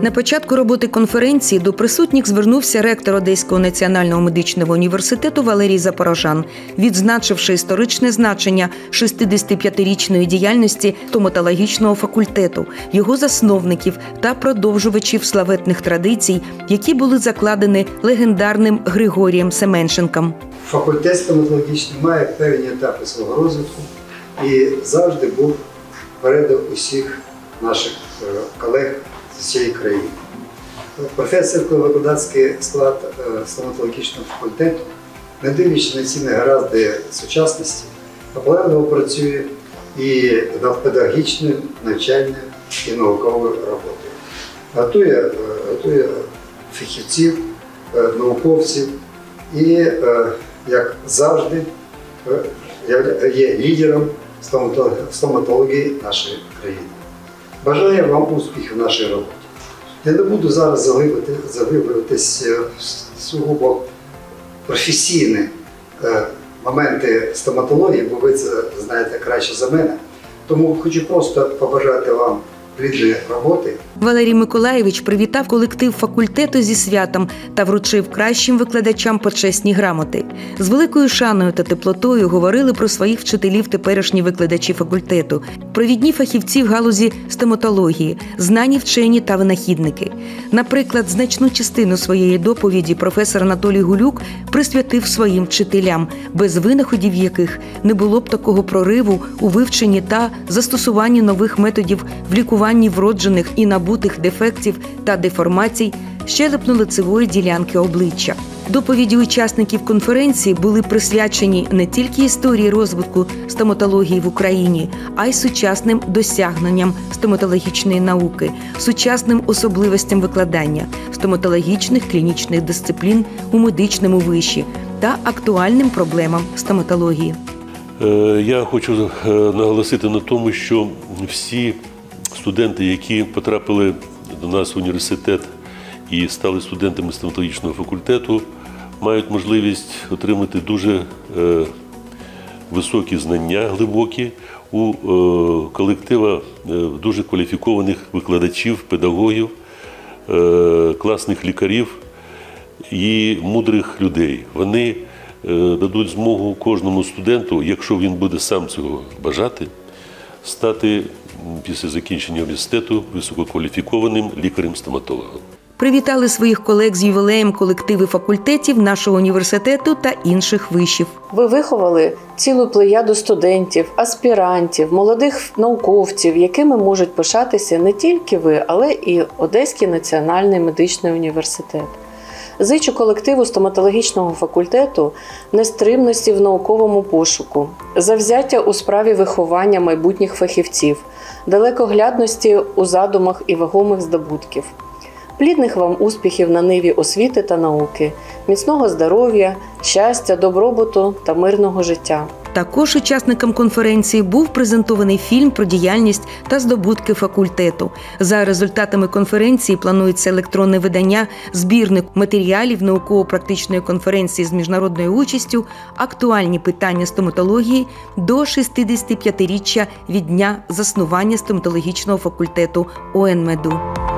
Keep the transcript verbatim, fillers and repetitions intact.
На початку роботи конференції до присутніх звернувся ректор Одеського національного медичного університету Валерій Запорожан, відзначивши історичне значення шістдесятип'ятирічної діяльності стоматологічного факультету, його засновників та продовжувачів славетних традицій, які були закладені легендарним Григорієм Семенченком. Факультет стоматологічний має певні етапи свого розвитку і завжди був перед усіх наших колег з цієї країни. Професорсько-викладацький склад стоматологічного факультету, не дивлячись на ці негаразди сучасності, наполегливо працює і над педагогічною, навчальною і науковою роботою. Готує, готує фахівців, науковців і, як завжди, є лідером стоматології нашої країни. Бажаю вам успіхів в нашій роботі. Я не буду зараз заглиблюватись в сугубо професійні моменти стоматології, бо ви це знаєте краще за мене. Тому хочу просто побажати вам плідної роботи. Валерій Миколайович привітав колектив факультету зі святом та вручив кращим викладачам почесні грамоти. З великою шаною та теплотою говорили про своїх вчителів теперішні викладачі факультету, провідні фахівці в галузі стоматології, знані вчені та винахідники. Наприклад, значну частину своєї доповіді професор Анатолій Гулюк присвятив своїм вчителям, без винаходів яких не було б такого прориву у вивченні та застосуванні нових методів в лікуванні вроджених і набутих дефектів та деформацій щелепно-лицевої ділянки обличчя. Доповіді учасників конференції були присвячені не тільки історії розвитку стоматології в Україні, а й сучасним досягненням стоматологічної науки, сучасним особливостям викладання стоматологічних клінічних дисциплін у медичному виші та актуальним проблемам стоматології. Я хочу наголосити на тому, що всі студенти, які потрапили до нас в університет і стали студентами стоматологічного факультету, мають можливість отримати дуже е, високі знання, глибокі у е, колектива е, дуже кваліфікованих викладачів, педагогів, е, класних лікарів і мудрих людей. Вони е, дадуть змогу кожному студенту, якщо він буде сам цього бажати, стати після закінчення університету висококваліфікованим лікарем-стоматологом. Привітали своїх колег з ювілеєм колективи факультетів нашого університету та інших вишів. Ви виховали цілу плеяду студентів, аспірантів, молодих науковців, якими можуть пишатися не тільки ви, але і Одеський національний медичний університет. Зичу колективу стоматологічного факультету нестримності в науковому пошуку, завзяття у справі виховання майбутніх фахівців, далекоглядності у задумах і вагомих здобутків. Плідних вам успіхів на ниві освіти та науки, міцного здоров'я, щастя, добробуту та мирного життя. Також учасникам конференції був презентований фільм про діяльність та здобутки факультету. За результатами конференції планується електронне видання збірник матеріалів науково-практичної конференції з міжнародною участю «Актуальні питання стоматології» до шістдесятип'ятиріччя від дня заснування стоматологічного факультету ОНМЕДу.